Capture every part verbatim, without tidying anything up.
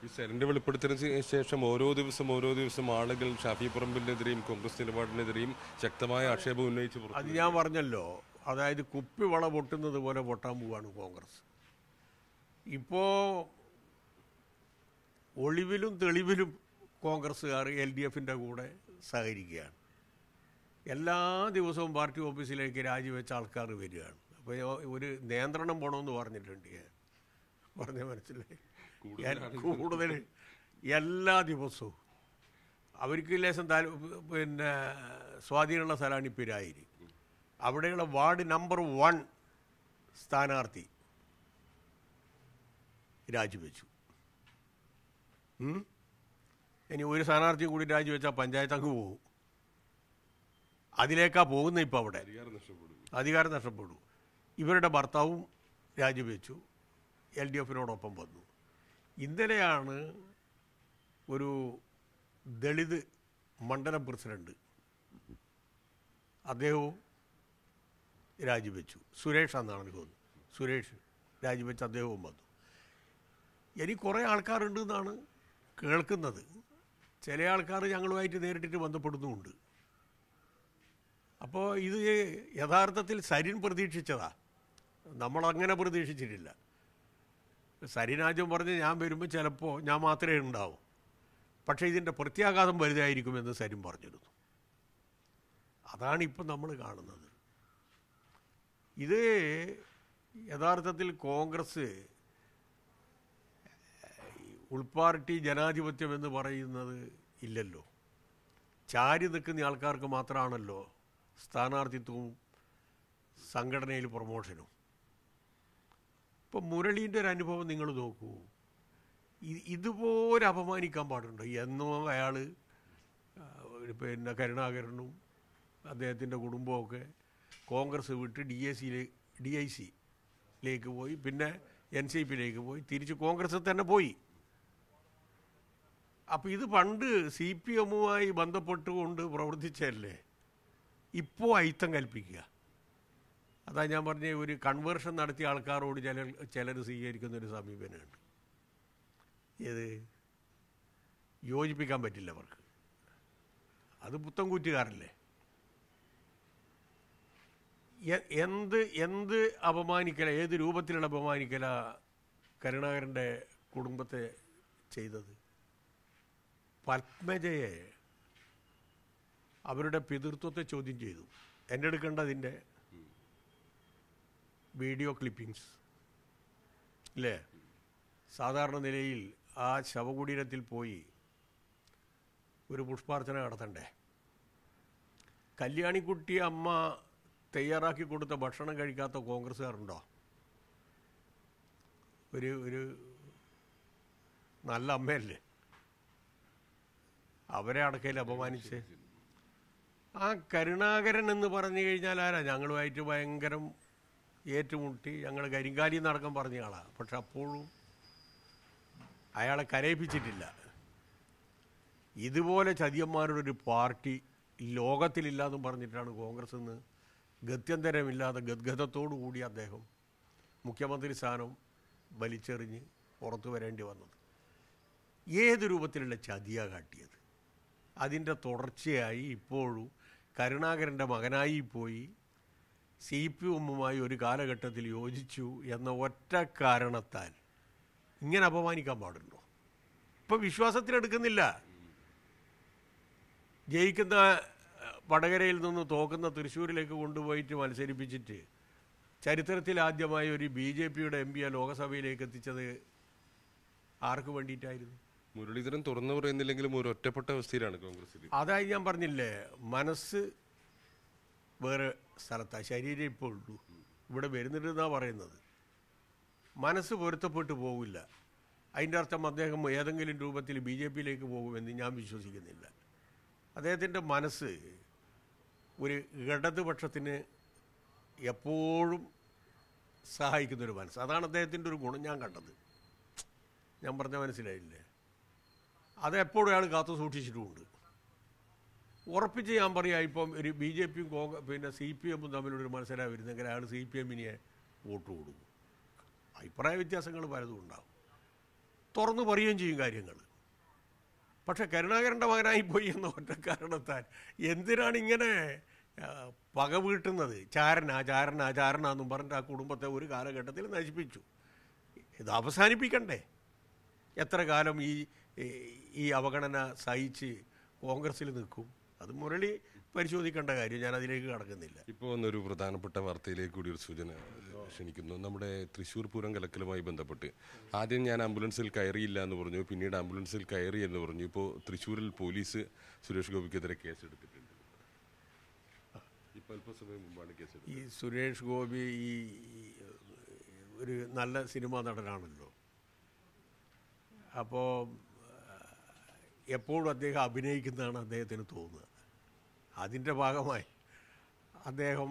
ഈ സെറിന്റെ വെളിപ്പെടുത്തലിന് ശേഷം ഓരോ ദിവസം ഓരോ ദിവസം ആളുകൾ ഷാഫി പറമ്പിലിനെതിരെയും കോൺഗ്രസ് നിലപാടിനെതിരെയും ശക്തമായ ആക്ഷേപം ഉന്നയിച്ചു. അത് ഞാൻ പറഞ്ഞല്ലോ, അതായത് കുപ്പി വള പൊട്ടുന്നത് പോലെ പൊട്ടാൻ പോവാണ് കോൺഗ്രസ്. ഇപ്പോൾ ഒളിവിലും തെളിവിലും കോൺഗ്രസ്സുകാർ എൽ ഡി എഫിൻ്റെ കൂടെ സഹകരിക്കുകയാണ്. എല്ലാ ദിവസവും പാർട്ടി ഓഫീസിലേക്ക് രാജിവെച്ച ആൾക്കാർ വരികയാണ്. അപ്പോൾ ഒരു നിയന്ത്രണം പോകണമെന്ന് പറഞ്ഞിട്ടുണ്ട്. പറഞ്ഞ മനസ്സിലായി. കൂടുതൽ എല്ലാ ദിവസവും അവർക്ക് ലേശം താൽ പിന്നെ സ്വാധീനമുള്ള സ്ഥലമാണ് ഈ പിരായിരി. അവിടെയുള്ള വാർഡ് നമ്പർ വൺ സ്ഥാനാർത്ഥി രാജിവെച്ചു. ഇനി ഒരു സ്ഥാനാർത്ഥിയും കൂടി രാജിവെച്ചാൽ പഞ്ചായത്ത് അങ്ങ് പോകും. അതിലേക്കാ പോകുന്നത്. ഇപ്പോൾ അവിടെ അധികാരം നഷ്ടപ്പെടും. ഇവരുടെ ഭർത്താവും രാജിവെച്ചു, എൽ ഡി എഫിനോടൊപ്പം വന്നു. ഇന്നലെയാണ് ഒരു ദളിത് മണ്ഡലം പ്രസിഡന്റ്, അദ്ദേഹവും രാജിവെച്ചു. സുരേഷ് എന്നാണ് എനിക്ക് തോന്നുന്നത്. സുരേഷ് രാജിവെച്ച് അദ്ദേഹവും വന്നു. ഇനി കുറേ ആൾക്കാരുണ്ട് എന്നാണ് കേൾക്കുന്നത്. ചില ആൾക്കാർ ഞങ്ങളുമായിട്ട് നേരിട്ടിട്ട് ബന്ധപ്പെടുന്നുമുണ്ട്. അപ്പോൾ ഇത് യഥാർത്ഥത്തിൽ സരിൻ പ്രതീക്ഷിച്ചതാ, നമ്മളങ്ങനെ പ്രതീക്ഷിച്ചിട്ടില്ല. സരിനാദ്യം പറഞ്ഞ് ഞാൻ വരുമ്പോൾ ചിലപ്പോൾ ഞാൻ മാത്രമേ ഉണ്ടാവൂ, പക്ഷേ ഇതിൻ്റെ പ്രത്യാഘാതം വലുതായിരിക്കുമെന്ന് സരിൻ പറഞ്ഞിരുന്നു. അതാണിപ്പം നമ്മൾ കാണുന്നത്. ഇത് യഥാർത്ഥത്തിൽ കോൺഗ്രസ് ഉൾപാർട്ടി ജനാധിപത്യം എന്ന് പറയുന്നത് ഇല്ലല്ലോ. ചാരി നിൽക്കുന്ന ആൾക്കാർക്ക് മാത്രമാണല്ലോ സ്ഥാനാർത്ഥിത്വവും സംഘടനയിൽ പ്രൊമോഷനും. ഇപ്പം മുരളീൻ്റെ ഒരു അനുഭവം നിങ്ങൾ നോക്കൂ. ഇതുപോലെ അപമാനിക്കാൻ പാടുണ്ടോ? എന്നോ അയാൾ പിന്നെ കരുണാകരനും അദ്ദേഹത്തിൻ്റെ കുടുംബമൊക്കെ കോൺഗ്രസ് വിട്ട് ഡി എ സിയിലെ ഡി ഐ സിയിലേക്ക് പോയി, പിന്നെ എൻ സി പിയിലേക്ക് പോയി, തിരിച്ച് കോൺഗ്രസ്സിൽ തന്നെ പോയി. അപ്പോൾ ഇത് പണ്ട് സി പി എമ്മുമായി ബന്ധപ്പെട്ടുകൊണ്ട് പ്രവർത്തിച്ചല്ലേ, ഇപ്പോൾ അയിത്തം കൽപ്പിക്കുക. അതാ ഞാൻ പറഞ്ഞ ഒരു കൺവേർഷൻ നടത്തിയ ആൾക്കാരോട് ചില ചിലർ സ്വീകരിക്കുന്നൊരു സമീപനമുണ്ട്. ഏത് യോജിപ്പിക്കാൻ പറ്റില്ല അവർക്ക്. അത് പുത്തൻ കൂറ്റുകാരല്ലേ. എന്ത് എന്ത് അപമാനിക്കല, ഏത് രൂപത്തിലുള്ള അപമാനിക്കല കരുണാകരൻ്റെ കുടുംബത്തെ ചെയ്തത്? പത്മജയെ അവരുടെ പിതൃത്വത്തെ ചോദ്യം ചെയ്തു. എൻ്റെ എടുക്കേണ്ടതിൻ്റെ വീഡിയോ ക്ലിപ്പിങ്സ് ഇല്ലേ? സാധാരണ നിലയിൽ ആ ശവകുടീരത്തിൽ പോയി ഒരു പുഷ്പാർച്ചന നടത്തണ്ടേ? കല്യാണിക്കുട്ടി അമ്മ തയ്യാറാക്കി കൊടുത്ത ഭക്ഷണം കഴിക്കാത്ത കോൺഗ്രസ്സുകാരുണ്ടോ? ഒരു ഒരു നല്ല അമ്മയല്ലേ, അവരെ അടക്കയിൽ അപമാനിച്ച്. ആ കരുണാകരൻ എന്ന് പറഞ്ഞു കഴിഞ്ഞാൽ ആരാ? ഞങ്ങളുമായിട്ട് ഭയങ്കരം ഏറ്റുമുട്ടി, ഞങ്ങൾ കരിങ്കാലി നടക്കം പറഞ്ഞ ആളാണ്. പക്ഷെ അപ്പോഴും അയാളെ കരയിപ്പിച്ചിട്ടില്ല. ഇതുപോലെ ചതിയന്മാരുടെ ഒരു പാർട്ടി ലോകത്തിലില്ലാന്നും പറഞ്ഞിട്ടാണ് കോൺഗ്രസ് നിന്ന് ഗത്യന്തരമില്ലാതെ ഗദ്ഗതത്തോടു കൂടി അദ്ദേഹം മുഖ്യമന്ത്രി സ്ഥാനം വലിച്ചെറിഞ്ഞ് പുറത്തു വരേണ്ടി വന്നത്. ഏത് രൂപത്തിലുള്ള ചതിയാ കാട്ടിയത്? അതിൻ്റെ തുടർച്ചയായി ഇപ്പോഴും കരുണാകരൻ്റെ മകനായി പോയി സി പി എമ്മുമായി ഒരു കാലഘട്ടത്തിൽ യോജിച്ചു എന്ന ഒറ്റ കാരണത്താൽ ഇങ്ങനെ അപമാനിക്കാൻ പാടുണ്ടോ? ഇപ്പം വിശ്വാസത്തിലെടുക്കുന്നില്ല. ജയിക്കുന്ന വടകരയിൽ നിന്ന് തോക്കുന്ന തൃശ്ശൂരിലേക്ക് കൊണ്ടുപോയിട്ട് മത്സരിപ്പിച്ചിട്ട് ചരിത്രത്തിൽ ആദ്യമായി ഒരു ബി ജെ പിയുടെ എം പിയെ ലോകസഭയിലേക്ക് എത്തിച്ചത് ആർക്ക് വേണ്ടിയിട്ടായിരുന്നു? മുരളീധരൻ തുറന്നു പറയുന്നില്ലെങ്കിലും ഒരു ഒറ്റപ്പെട്ട അവസ്ഥയിലാണ് കോൺഗ്രസ്. അതായി ഞാൻ പറഞ്ഞില്ലേ, മനസ്സ് വേറെ സ്ഥലത്താണ്, ശരീരം ഇപ്പോൾ ഉള്ളൂ. ഇവിടെ വരുന്നുണ്ടെന്നാണ് പറയുന്നത്. മനസ്സ് പൊരുത്തപ്പെട്ടു പോകില്ല. അതിൻ്റെ അർത്ഥം അദ്ദേഹം ഏതെങ്കിലും രൂപത്തിൽ ബി ജെ പിയിലേക്ക് പോകുമെന്ന് ഞാൻ വിശ്വസിക്കുന്നില്ല. അദ്ദേഹത്തിൻ്റെ മനസ്സ് ഒരു ഇടതുപക്ഷത്തിന് എപ്പോഴും സഹായിക്കുന്നൊരു മനസ്സ്. അതാണ് അദ്ദേഹത്തിൻ്റെ ഒരു ഗുണം ഞാൻ കണ്ടത്. ഞാൻ പറഞ്ഞ മനസ്സിലായില്ലേ? അതെപ്പോഴും അയാൾ കാത്തു സൂക്ഷിച്ചിട്ടുമുണ്ട്. ഉറപ്പിച്ച് ഞാൻ പറയാം, ഇപ്പം ഒരു ബി ജെ പിയും കോൺഗ്രസ് പിന്നെ സി പി എമ്മും തമ്മിലൊരു മത്സരം വരുന്നെങ്കിൽ അയാൾ സി പി എമ്മിനെ വോട്ട് കൊടുക്കും. അഭിപ്രായ വ്യത്യാസങ്ങൾ പലതും ഉണ്ടാവും. തുറന്നു പറയുകയും ചെയ്യും കാര്യങ്ങൾ. പക്ഷെ കരുണാകരൻ്റെ മകനായി പോയി എന്ന ഒറ്റ കാരണത്താൽ എന്തിനാണ് ഇങ്ങനെ പക വീട്ടുന്നത്? ചാരനാ ചാരനാ ചാരനാന്നും പറഞ്ഞിട്ട് ആ കുടുംബത്തെ ഒരു കാലഘട്ടത്തിൽ നശിപ്പിച്ചു. ഇത് അവസാനിപ്പിക്കണ്ടേ? എത്ര കാലം ഈ ഈ അവഗണന സഹിച്ച് കോൺഗ്രസ്സിൽ നിൽക്കും? അത് മുരളി പരിശോധിക്കേണ്ട കാര്യം, ഞാൻ അതിലേക്ക് കടക്കുന്നില്ല. ഇപ്പോൾ വന്നൊരു പ്രധാനപ്പെട്ട വാർത്തയിലേക്ക് കൂടി ഒരു സൂചന ക്ഷണിക്കുന്നു. നമ്മുടെ തൃശ്ശൂർ പൂരം കലക്കലുമായി ബന്ധപ്പെട്ട് ആദ്യം ഞാൻ ആംബുലൻസിൽ കയറിയില്ല എന്ന് പറഞ്ഞു, പിന്നീട് ആംബുലൻസിൽ കയറി എന്ന് പറഞ്ഞു. ഇപ്പോൾ തൃശ്ശൂരിൽ പോലീസ് സുരേഷ് ഗോപിക്കെതിരെ കേസെടുത്തിട്ടുണ്ട്. ഇപ്പോൾ അല്പസമയം മുമ്പാണ് കേസെടുത്തത്. ഈ സുരേഷ് ഗോപി ഈ ഒരു നല്ല സിനിമാ നടനാണല്ലോ. അപ്പോൾ എപ്പോഴും അദ്ദേഹം അഭിനയിക്കുന്നതാണ് അദ്ദേഹത്തിന് തോന്നുക. അതിൻ്റെ ഭാഗമായി അദ്ദേഹം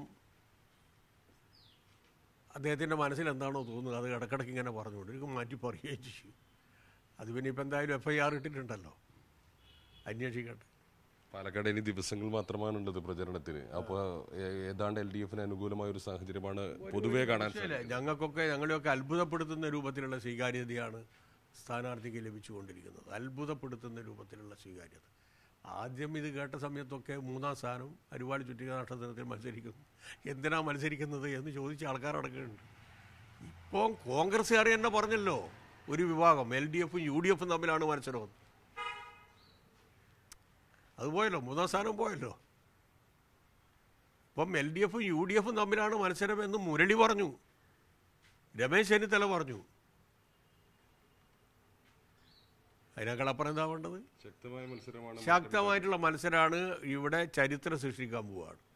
അദ്ദേഹത്തിൻ്റെ മനസ്സിൽ എന്താണോ തോന്നുന്നത് അത് ഇടക്കിടയ്ക്ക് ഇങ്ങനെ പറഞ്ഞുകൊണ്ട് എനിക്ക് മാറ്റി പറയുകയും ചെയ്യും. അത് പിന്നെ ഇപ്പം എന്തായാലും എഫ് ഐ ആർ ഇട്ടിട്ടുണ്ടല്ലോ, അന്വേഷിക്കട്ടെ. പാലക്കാട് ഇനി ദിവസങ്ങൾ മാത്രമാണുള്ളത് പ്രചരണത്തിന്. അപ്പോൾ ഏതാണ്ട് എൽ ഡി എഫിന് അനുകൂലമായ ഒരു സാഹചര്യമാണ് പൊതുവേ കാണാൻ സാധിക്കുന്നത്. ഞങ്ങൾക്കൊക്കെ ഞങ്ങളെയൊക്കെ അത്ഭുതപ്പെടുത്തുന്ന രൂപത്തിലുള്ള സ്വീകാര്യതയാണ് സ്ഥാനാർത്ഥിക്ക് ലഭിച്ചുകൊണ്ടിരിക്കുന്നത്. അത്ഭുതപ്പെടുത്തുന്ന രൂപത്തിലുള്ള സ്വീകാര്യത. ആദ്യം ഇത് കേട്ട സമയത്തൊക്കെ മൂന്നാം സ്ഥാനം അരുവാളി ചുറ്റിക നക്ഷത്രത്തിൽ മത്സരിക്കുന്നു, എന്തിനാ മത്സരിക്കുന്നത് എന്ന് ചോദിച്ച ആൾക്കാരടക്കമുണ്ട്. ഇപ്പോൾ കോൺഗ്രസ്സുകാർ തന്നെ പറഞ്ഞല്ലോ, ഒരു വിഭാഗം എൽ ഡി എഫും യു ഡി എഫും തമ്മിലാണ് മത്സരം. അത് പോയല്ലോ, മൂന്നാം സ്ഥാനം പോയല്ലോ. ഇപ്പം എൽ ഡി എഫും യു ഡി എഫും തമ്മിലാണ് മത്സരം എന്ന് മുരളി പറഞ്ഞു, രമേശ് ചെന്നിത്തല പറഞ്ഞു. അതിനേക്കാളപ്പുറം എന്താ വേണ്ടത്? ശക്തമായ മത്സരമാണ്. ശക്തമായിട്ടുള്ള മത്സരമാണ്. ഇവിടെ ചരിത്രം സൃഷ്ടിക്കാൻ പോവുകയാണ്.